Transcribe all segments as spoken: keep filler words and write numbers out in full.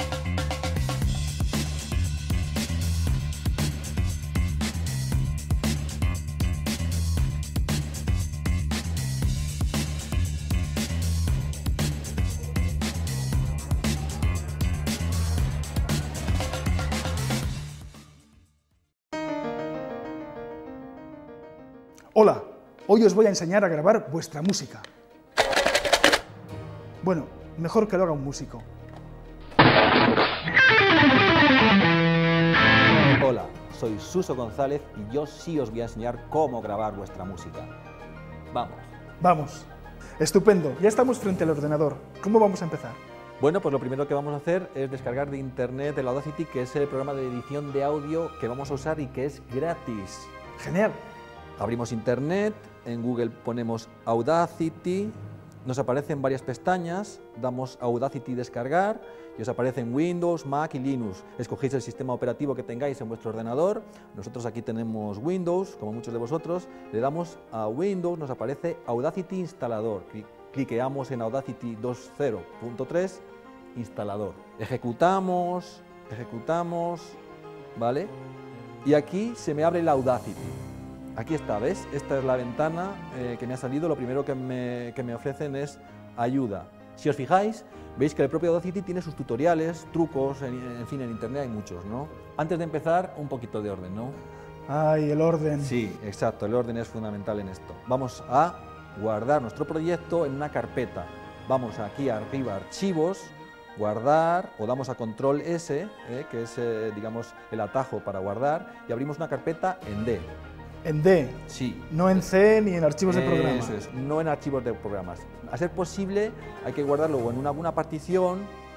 Hola, hoy os voy a enseñar a grabar vuestra música. Bueno, mejor que lo haga un músico. Hola, soy Suso González y yo sí os voy a enseñar cómo grabar vuestra música. Vamos. Vamos. Estupendo, ya estamos frente al ordenador. ¿Cómo vamos a empezar? Bueno, pues lo primero que vamos a hacer es descargar de internet el Audacity, que es el programa de edición de audio que vamos a usar y que es gratis. Genial. Abrimos internet, en Google ponemos Audacity, nos aparecen varias pestañas, damos Audacity descargar y os aparecen Windows, Mac y Linux. Escogéis el sistema operativo que tengáis en vuestro ordenador. Nosotros aquí tenemos Windows, como muchos de vosotros. Le damos a Windows, nos aparece Audacity instalador. Cliqueamos en Audacity dos punto cero punto tres, instalador. Ejecutamos, ejecutamos, ¿vale? Y aquí se me abre el Audacity. Aquí está, ¿ves? Esta es la ventana eh, que me ha salido. Lo primero que me, que me ofrecen es ayuda. Si os fijáis, veis que el propio Audacity tiene sus tutoriales, trucos, en, en fin, en internet hay muchos, ¿no? Antes de empezar, un poquito de orden, ¿no? Ay, el orden. Sí, exacto, el orden es fundamental en esto. Vamos a guardar nuestro proyecto en una carpeta. Vamos aquí arriba, archivos, guardar, o damos a control S, eh, que es, eh, digamos, el atajo para guardar, y abrimos una carpeta en D. En D, sí. No en C ni en archivos de programa. Eso es, no en archivos de programas. A ser posible, hay que guardarlo o en una, alguna partición,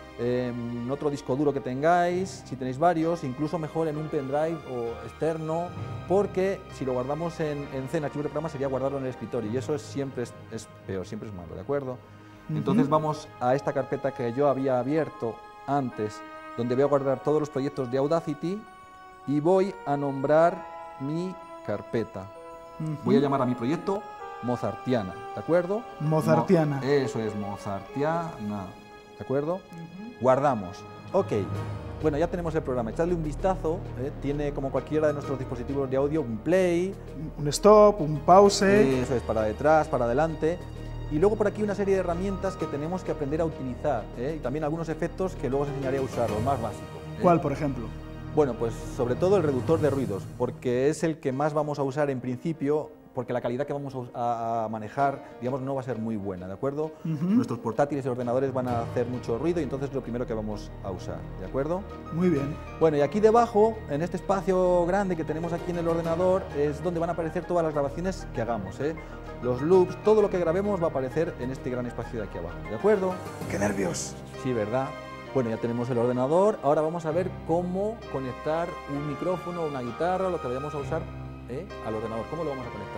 en otro disco duro que tengáis, si tenéis varios, incluso mejor en un pendrive o externo, porque si lo guardamos en, en C, en archivos de programa, sería guardarlo en el escritorio, y eso es, siempre es, es peor, siempre es malo, ¿de acuerdo? Uh-huh. Entonces vamos a esta carpeta que yo había abierto antes, donde voy a guardar todos los proyectos de Audacity, y voy a nombrar mi carpeta. Uh-huh. Voy a llamar a mi proyecto Mozartiana, ¿de acuerdo? Mozartiana. Mo eso es, Mozartiana, ¿de acuerdo? Uh-huh. Guardamos. Ok, bueno, ya tenemos el programa. Echadle un vistazo, ¿eh? Tiene como cualquiera de nuestros dispositivos de audio un play, un stop, un pause. Eso es, para detrás, para adelante. Y luego por aquí una serie de herramientas que tenemos que aprender a utilizar, ¿eh? Y también algunos efectos que luego os enseñaré a usar, los más básicos, ¿eh? ¿Cuál, por ejemplo? Bueno, pues sobre todo el reductor de ruidos, porque es el que más vamos a usar en principio, porque la calidad que vamos a, a manejar, digamos, no va a ser muy buena, ¿de acuerdo? Uh-huh. Nuestros portátiles y ordenadores van a hacer mucho ruido y entonces es lo primero que vamos a usar, ¿de acuerdo? Muy bien. Bueno, y aquí debajo, en este espacio grande que tenemos aquí en el ordenador, es donde van a aparecer todas las grabaciones que hagamos, ¿eh? Los loops, todo lo que grabemos va a aparecer en este gran espacio de aquí abajo, ¿de acuerdo? ¡Qué nervios! Sí, ¿verdad? Bueno, ya tenemos el ordenador, ahora vamos a ver cómo conectar un micrófono, una guitarra, lo que vayamos a usar, ¿eh? al ordenador. ¿Cómo lo vamos a conectar?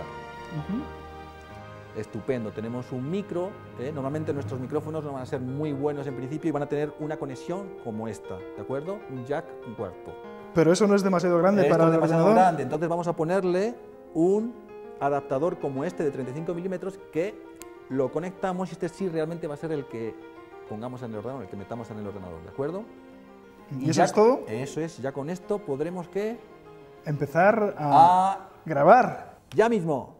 Uh-huh. Estupendo, tenemos un micro, ¿eh? Normalmente nuestros micrófonos no van a ser muy buenos en principio y van a tener una conexión como esta, ¿de acuerdo? Un jack, un cuarto. Pero eso no es demasiado grande Esto para el es demasiado ordenador. grande, entonces vamos a ponerle un adaptador como este de treinta y cinco milímetros que lo conectamos y este sí realmente va a ser el que pongamos en el ordenador, el que metamos en el ordenador, ¿de acuerdo? ¿Y, ¿Y eso es todo? Eso es, ya con esto podremos que... empezar a, a... grabar. Ya mismo.